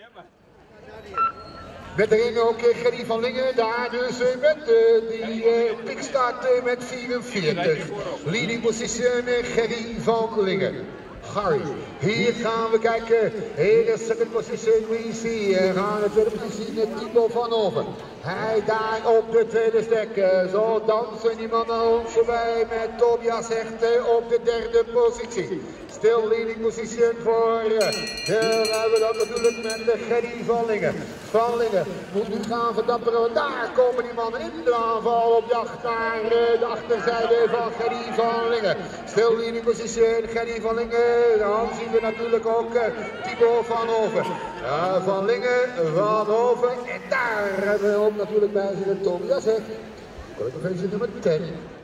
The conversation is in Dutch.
Met erin ook Gerry van Lingen, daar dus met die pikstart met 44. Leading position Gerry van Lingen. Harry, hier gaan we kijken. Hier is second position, we see. Gaan de tweede positie met Thibaut van Over. Hij daar op de tweede stek. Zo dansen die mannen ons voorbij met Tobias Hecht op de derde positie. Still leading position voor we hebben dat natuurlijk met de Gerry van Lingen. Van Lingen moet nu gaan verdapperen, want daar komen die mannen in de aanval op jacht naar de achterzijde van Gerry van Lingen. Still leading position, Gerry van Lingen. Dan zien we natuurlijk ook Thibaut van Over. Van Lingen, van Over. En daar hebben we ook natuurlijk bij zitten Tobias Hecht. Collega nummer 10.